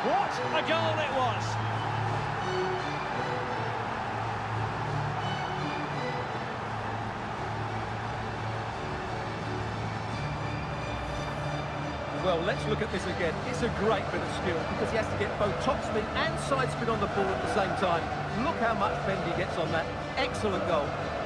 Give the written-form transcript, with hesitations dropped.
What a goal it was! Well, let's look at this again. It's a great bit of skill because he has to get both top spin and side spin on the ball at the same time. Look how much bend he gets on that. Excellent goal.